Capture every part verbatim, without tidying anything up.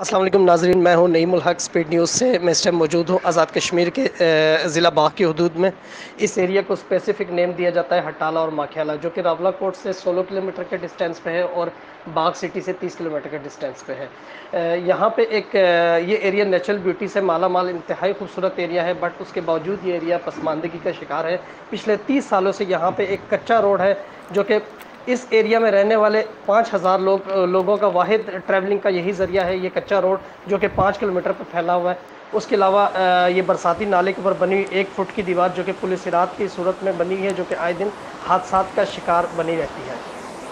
अस्सलाम वालेकुम नाज़रीन, मैं हूं नईमुल हक स्पीड न्यूज़ से। मैं इस टाइम मौजूद हूं आज़ाद कश्मीर के ज़िला बाग की हदूद में। इस एरिया को स्पेसिफ़िक नेम दिया जाता है हटाला और माखियाला, जो कि रावलाकोट से सोलह किलोमीटर के डिस्टेंस पे है और बाग सिटी से तीस किलोमीटर के डिस्टेंस पे है। यहाँ पे एक ये एरिया नेचुरल ब्यूटी से माला माल इंतहाई खूबसूरत एरिया है, बट उसके बावजूद ये एरिया पसमानदगी का शिकार है। पिछले तीस सालों से यहाँ पर एक कच्चा रोड है, जो कि इस एरिया में रहने वाले पाँच हज़ार लोग लोगों का वाहिद ट्रैवलिंग का यही ज़रिया है, ये कच्चा रोड जो कि पाँच किलोमीटर पर फैला हुआ है। उसके अलावा ये बरसाती नाले के ऊपर बनी हुई एक फुट की दीवार जो कि पुलिस रात की सूरत में बनी है, जो कि आए दिन हादसात का शिकार बनी रहती है।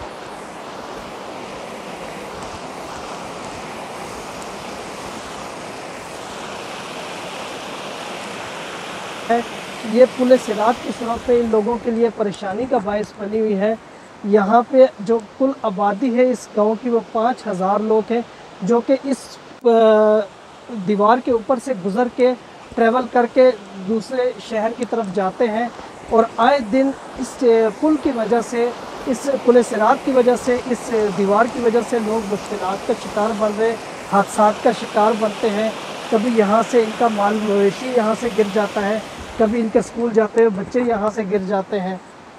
ये पुलिस रात की सूरत में इन लोगों के लिए परेशानी का बायस बनी हुई है। यहाँ पे जो कुल आबादी है इस गांव की वो पाँच हज़ार लोग हैं, जो कि इस दीवार के ऊपर से गुज़र के ट्रैवल करके दूसरे शहर की तरफ जाते हैं। और आए दिन इस पुल की वजह से, इस पुलिस रात की वजह से, इस दीवार की वजह से लोग मुश्किलात का शिकार बन रहे, हादसात का शिकार बनते हैं। कभी यहाँ से इनका माल मवेशी यहाँ से गिर जाता है, कभी इनके स्कूल जाते हुए बच्चे यहाँ से गिर जाते हैं।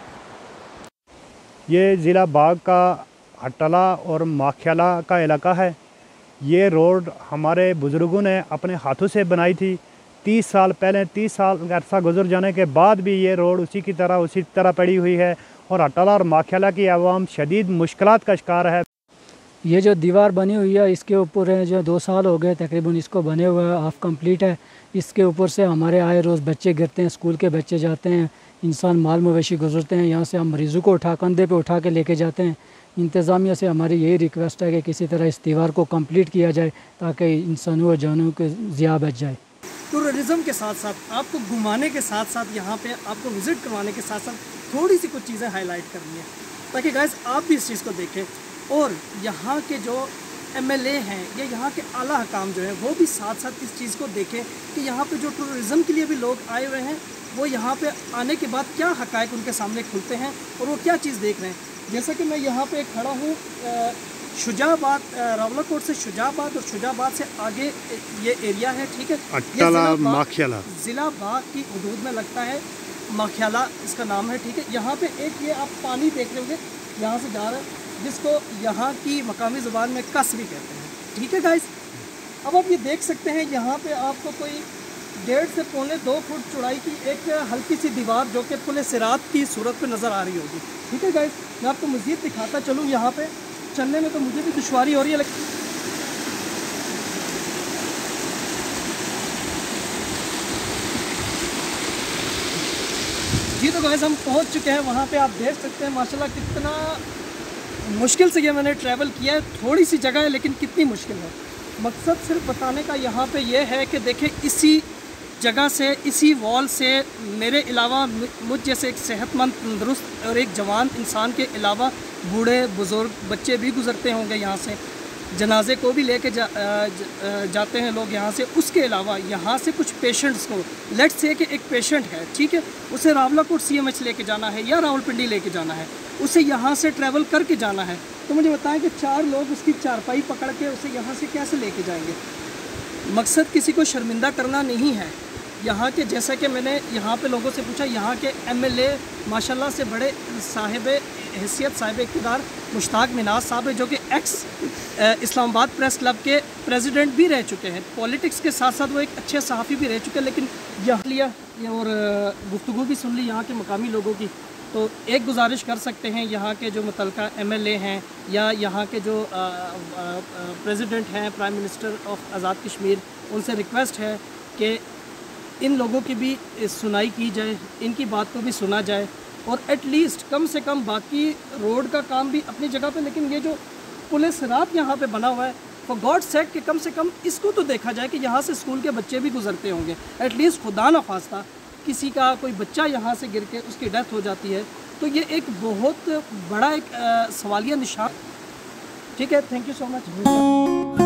ये ज़िला बाग का हटाला और माखियाला का इलाका है। ये रोड हमारे बुज़ुर्गों ने अपने हाथों से बनाई थी। तीस साल पहले, तीस साल अरसा गुजर जाने के बाद भी ये रोड उसी की तरह उसी तरह पड़ी हुई है और हटाला और माखियाला की आवाम शदीद मुश्किलात का शिकार है। ये जो दीवार बनी हुई है इसके ऊपर है जो दो साल हो गए तकरीबन इसको बने हुए, हाफ कंप्लीट है। इसके ऊपर से हमारे आए रोज़ बच्चे गिरते हैं, स्कूल के बच्चे जाते हैं, इंसान माल मवेशी गुजरते हैं। यहाँ से हम मरीज़ों को उठा कंधे पे उठा के लेके जाते हैं। इंतज़ामिया से हमारी यही रिक्वेस्ट है कि किसी तरह इस दीवार को कंप्लीट किया जाए ताकि इंसानों और जानों के ज़िया बच जाए। टूरिज़म के साथ साथ आपको घुमाने के साथ साथ यहाँ पे आपको विज़िट करवाने के साथ साथ थोड़ी सी कुछ चीज़ें हाईलाइट करनी है ताकि गाइस आप भी इस चीज़ को देखें और यहाँ के जो एम एल ए हैं या यहाँ के आला हकाम जो है वो भी साथ साथ इस चीज़ को देखें कि यहाँ पे जो टूरिज़म के लिए भी लोग आए हुए हैं वो यहाँ पे आने के बाद क्या हक़ाइक़ उनके सामने खुलते हैं और वो क्या चीज़ देख रहे हैं। जैसा कि मैं यहाँ पे खड़ा हूँ शुजाबाद, रावलाकोट से शुजाबाद और शुजाबाद से आगे ये एरिया है, ठीक है। हटाला माखियाला ज़िला बाग की हदूद में लगता है, माखियाला इसका नाम है, ठीक है। यहाँ पे एक ये आप पानी देख रहे होंगे यहाँ से जा रहा है, जिसको यहाँ की मकामी ज़ुबान में कस भी कहते हैं, ठीक है गाइस। अब आप ये देख सकते हैं यहाँ पे आपको कोई डेढ़ से पौने दो फुट चौड़ाई की एक हल्की सी दीवार जो कि पुलिस रात की सूरत पे नज़र आ रही होगी, ठीक है गाइस। मैं आपको मज़ीद दिखाता चलूँ, यहाँ पे चलने में तो मुझे भी दुश्वारी हो रही है लेकिन जी तो गाइस हम पहुँच चुके हैं वहाँ पे। आप देख सकते हैं माशाल्लाह कितना मुश्किल से ये मैंने ट्रैवल किया है। थोड़ी सी जगह है लेकिन कितनी मुश्किल है। मकसद सिर्फ बताने का यहाँ पे ये है कि देखें इसी जगह से, इसी वॉल से मेरे अलावा मुझ जैसे एक सेहतमंद, तंदुरुस्त और एक जवान इंसान के अलावा बूढ़े बुज़ुर्ग बच्चे भी गुज़रते होंगे यहाँ से। जनाजे को भी लेके जा, जा, जाते हैं लोग यहाँ से। उसके अलावा यहाँ से कुछ पेशेंट्स को, लेट्स से कि एक पेशेंट है, ठीक है, उसे रावलाकोट सी एम एच लेके जाना है या रावलपिंडी लेके जाना है, उसे यहाँ से ट्रैवल करके जाना है। तो मुझे बताएं कि चार लोग उसकी चारपाई पकड़ के उसे यहाँ से कैसे लेके जाएंगे। मकसद किसी को शर्मिंदा करना नहीं है। यहाँ के, जैसा कि मैंने यहाँ पे लोगों से पूछा, यहाँ के एम एल ए माशाल्लाह से बड़े साहिब हैसियत, साहिब इक़्तिदार मुश्ताक मिनाज साहब है, जो कि एक्स इस्लामाबाद प्रेस क्लब के प्रेसिडेंट भी रह चुके हैं। पॉलिटिक्स के साथ साथ वो एक अच्छे सहाफ़ी भी रह चुके हैं। लेकिन यहाँ लिया और गुफ्तगू भी सुन ली यहाँ के मकामी लोगों की। तो एक गुजारिश कर सकते हैं यहाँ के जो मुतलका एम एल ए हैं या यहाँ के जो प्रेसिडेंट हैं, prime minister of Azad Kashmir, उनसे रिक्वेस्ट है कि इन लोगों की भी सुनाई की जाए, इनकी बात को भी सुना जाए और एटलीस्ट कम से कम बाकी रोड का काम भी अपनी जगह पे, लेकिन ये जो पुलिस रात यहाँ पे बना हुआ है, फॉर गॉड सेक कि कम से कम इसको तो देखा जाए कि यहाँ से स्कूल के बच्चे भी गुजरते होंगे। एटलीस्ट खुदा न खास्ता किसी का कोई बच्चा यहाँ से गिर के उसकी डेथ हो जाती है तो ये एक बहुत बड़ा एक आ, सवालिया निशान, ठीक है। Thank you so much.